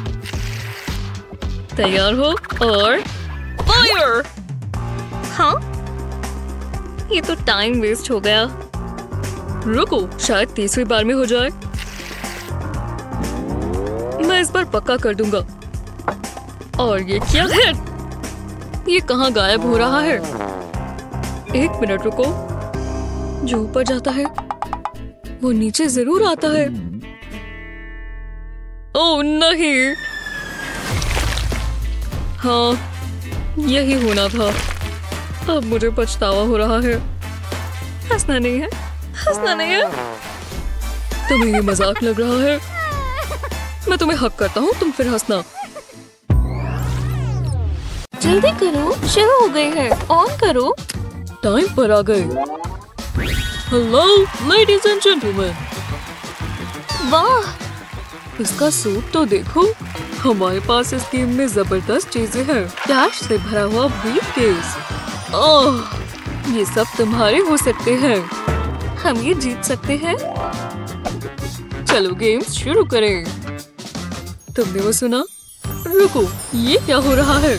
तैयार हो और फायर। हाँ, ये तो टाइम वेस्ट हो गया। रुको, शायद तीसरी बार में हो जाए। मैं इस बार पक्का कर दूंगा। और ये क्या है? ये कहाँ गायब हो रहा है? एक मिनट रुको। जो ऊपर जाता है वो नीचे जरूर आता है। ओह नहीं, हाँ, यही होना था। अब मुझे पछतावा हो रहा है। हंसना नहीं है, हंसना नहीं है। तुम्हें ये मजाक लग रहा है? मैं तुम्हें हक करता हूँ, तुम फिर हंसना। जल्दी करो, शुरू हो गई है। ऑन करो। टाइम पर आ गए। Hello ladies and gentleman. वाह, इसका सूट तो देखो। हमारे पास इस गेम में जबरदस्त चीजें हैं। कैश से भरा हुआ ब्रीफकेस। ओह, ये सब तुम्हारे हो सकते हैं। हम ये जीत सकते हैं। चलो गेम्स शुरू करें। तुमने वो सुना? रुको, ये क्या हो रहा है?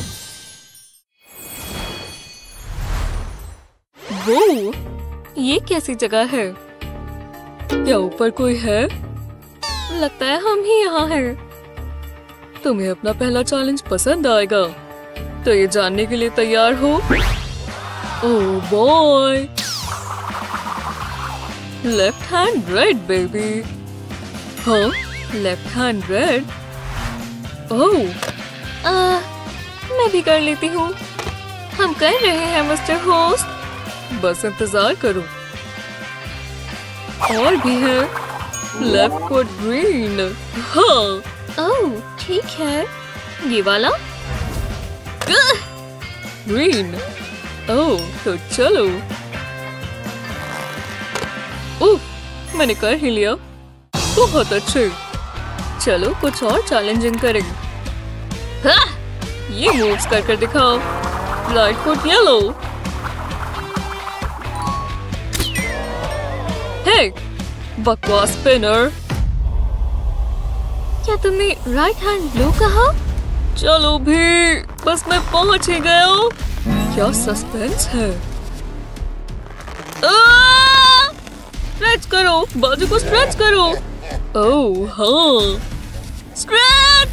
वो, ये कैसी जगह है? क्या ऊपर कोई है? लगता है हम ही यहाँ हैं। तुम्हें अपना पहला चैलेंज पसंद आएगा, तो ये जानने के लिए तैयार हो? Oh boy, left hand red baby. हाँ, लेफ्ट हैंड रेड। ओह, मैं भी कर लेती हूँ। हम कर रहे हैं मिस्टर होस्ट। बस इंतजार करो। और भी है। Left foot green. हाँ, ओह ठीक है। ये वाला ग्रीन। ओह, तो चलो। ओह, मैंने कर ही लिया। बहुत अच्छे। चलो कुछ और चैलेंजिंग करें। हाँ, ये मूव्स कर दिखाओ। Right foot yellow. हे, बकवास स्पिनर। क्या तुमने राइट हैंड ब्लू कहा? चलो भी, बस मैं पहुंच ही गया। क्या सस्पेंस है। स्ट्रेच करो, बाजू को स्ट्रेच करो। ओह हाँ, स्ट्रेच।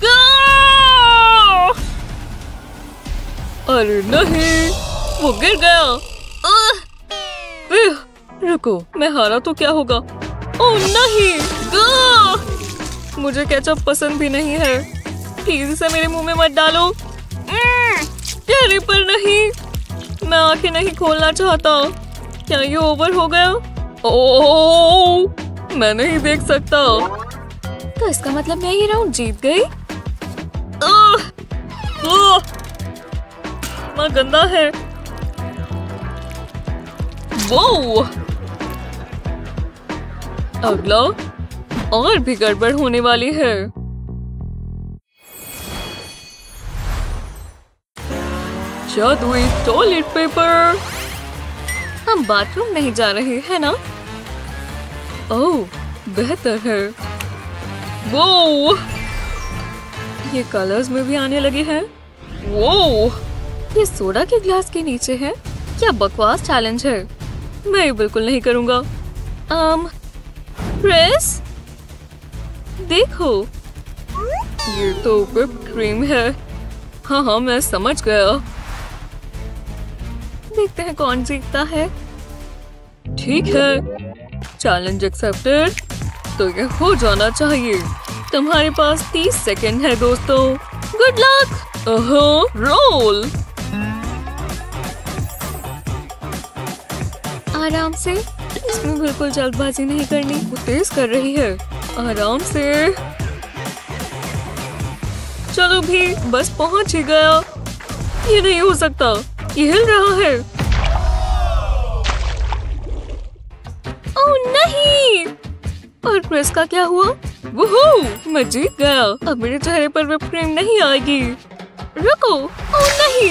अरे नहीं, वो गिर गया। रुको, मैं हारा तो क्या होगा? ओह नहीं, मुझे केचप पसंद भी नहीं है। प्लीज इसे मेरे मुंह में मत डालो। चेहरे पर नहीं। मैं आंखें नहीं खोलना चाहता। क्या ये ओवर हो गया? ओह, मैं नहीं देख सकता। तो इसका मतलब मैं ये राउंड जीत गई। इतना गंदा है। वो अगला और भी गड़बड़ होने वाली है। जादुई टॉयलेट पेपर। हम बाथरूम नहीं जा रहे हैं ना? ओह, बेहतर है। वो ये कलर्स में भी आने लगे हैं। वो ये सोडा के ग्लास के नीचे है। क्या बकवास चैलेंज है। मैं ये बिल्कुल नहीं करूंगा। क्रिस, देखो, ये तो व्हिप्ड क्रीम है। हाँ, मैं समझ गया। देखते हैं कौन जीतता है। ठीक है, चैलेंज एक्सेप्टेड। तो ये हो जाना चाहिए। तुम्हारे पास 30 सेकंड है दोस्तों। Good luck. रोल। आराम से, इसमें बिल्कुल जल्दबाजी नहीं करनी। वो तेज कर रही है। आराम से। चलो भी, बस पहुंच ही गया। ये नहीं हो सकता, ये हिल रहा है। ओह नहीं। और क्रिस का क्या हुआ? वुहू, मैं जीत गया। अब मेरे चेहरे पर व्हिप्ड क्रीम नहीं आएगी। रुको। ओह नहीं,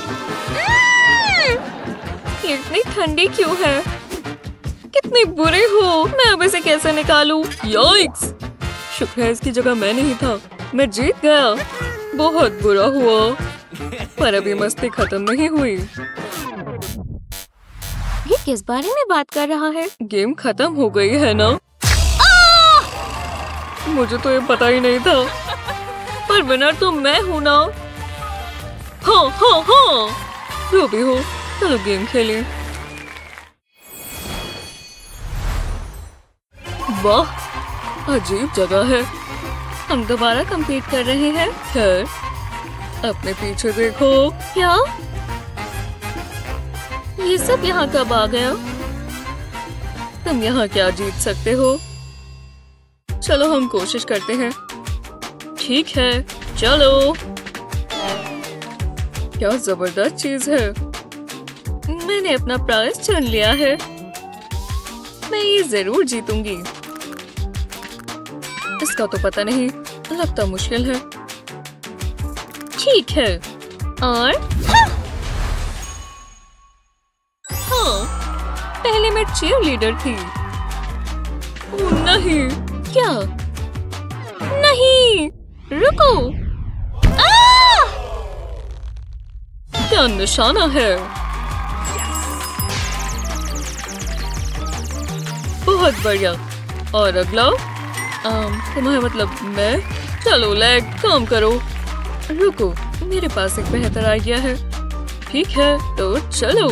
ये इतनी ठंडी क्यों है? कितने बुरे हो। मैं अब इसे कैसे निकालूं? याइक्स! शुक्र है इसकी जगह मैं नहीं था। मैं जीत गया। बहुत बुरा हुआ, पर अभी मस्ती खत्म नहीं हुई। ये किस बारे में बात कर रहा है? गेम खत्म हो गई है ना? मुझे तो ये पता ही नहीं था, पर विनर तो मैं हूँ ना। हाँ, जो भी हो, चलो गेम खेलें। वाह, अजीब जगह है। हम दोबारा कंपीट कर रहे हैं। खैर, अपने पीछे देखो। क्या ये सब यहाँ कब आ गया? तुम यहाँ क्या जीत सकते हो? चलो हम कोशिश करते हैं। ठीक है, चलो। क्या जबरदस्त चीज है। मैंने अपना प्राइज चुन लिया है। मैं ये जरूर जीतूंगी। इसका तो पता नहीं, लगता मुश्किल है। ठीक है, और हाँ, पहले मैं चीयर लीडर थी। ओह नहीं, क्या? नहीं, रुको। क्या निशाना है? बहुत बढ़िया। और अगला? तुम्हारा मतलब मैं? चलो लेग, काम करो। रुको, मेरे पास एक बेहतर आइडिया है। ठीक है, तो चलो।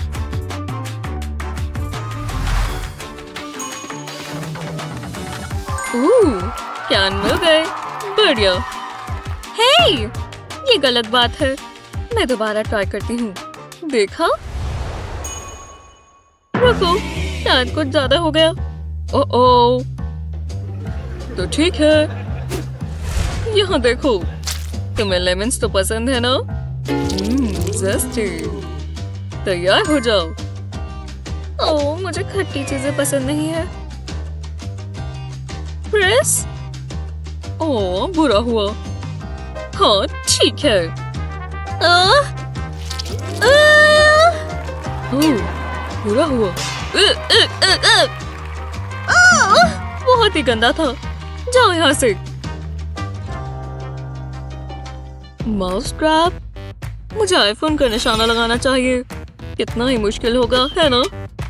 कैन मिल गए। बढ़िया। हे, ये गलत बात है। मैं दोबारा ट्राई करती हूँ। देखा? रुको, शायद कुछ ज्यादा हो गया। ओह, तो ठीक है। यहाँ देखो, तुम्हें लेमन्स तो पसंद है ना? ज़ेस्टी। तैयार हो जाओ। ओह, मुझे खट्टी चीजें पसंद नहीं है। क्रिस? ओह, बुरा हुआ। हाँ, ठीक है। ओह, बुरा हुआ। बहुत ही गंदा था। जाओ यहाँ से। Mouse trap. मुझे आईफोन का निशाना लगाना चाहिए। कितना ही मुश्किल होगा, है ना?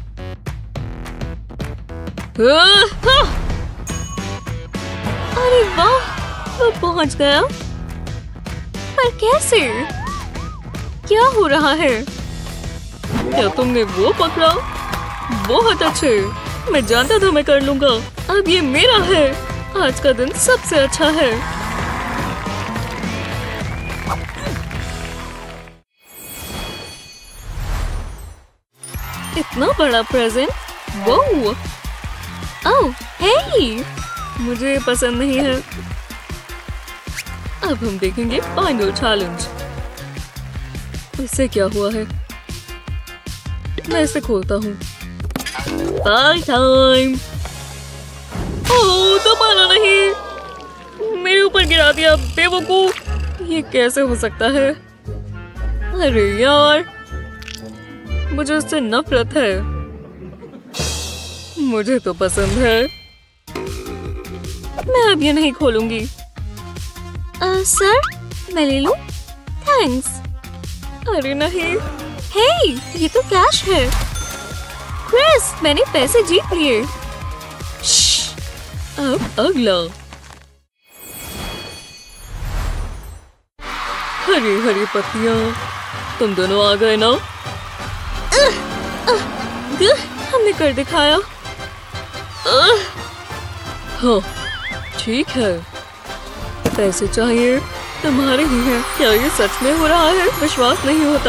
अरे वाह, वो पहुंच गया। पर कैसे? क्या हो रहा है? क्या तुमने वो पकड़ा? बहुत अच्छे। मैं जानता था मैं कर लूंगा। अब ये मेरा है। आज का दिन सबसे अच्छा है। इतना बड़ा प्रेजेंट। वो ओह, हे, मुझे पसंद नहीं है। अब हम देखेंगे फाइनल चैलेंज। इससे क्या हुआ है? मैं इसे खोलता हूँ। By time. ओह, दबाना नहीं। मेरे ऊपर गिरा दिया, बेवकूफ। ये कैसे हो सकता है? अरे यार, मुझे उससे नफरत है। मुझे तो पसंद है। मैं अब ये नहीं खोलूंगी। सर, मैं ले लूं? थैंक्स। अरे नहीं। हे, ये तो कैश है। क्रिस, मैंने पैसे जीत लिए। अब अगला। हरी हरी पत्तियां। तुम दोनों आ गए ना? हमने कर दिखाया। हाँ, ठीक है। पैसे चाहिए, तुम्हारे ही हैं। क्या ये सच में हो रहा है? विश्वास नहीं होता।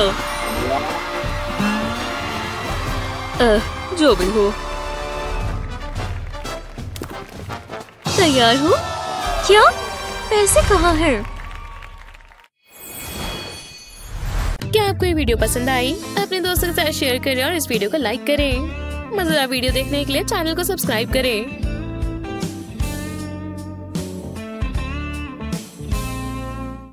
जो भी हो। तैयार हो? क्या? पैसे कहाँ हैं? क्या आपको ये वीडियो पसंद आई? अपने दोस्तों के साथ शेयर करें और इस वीडियो को लाइक करें। मजेदार वीडियो देखने के लिए चैनल को सब्सक्राइब करें।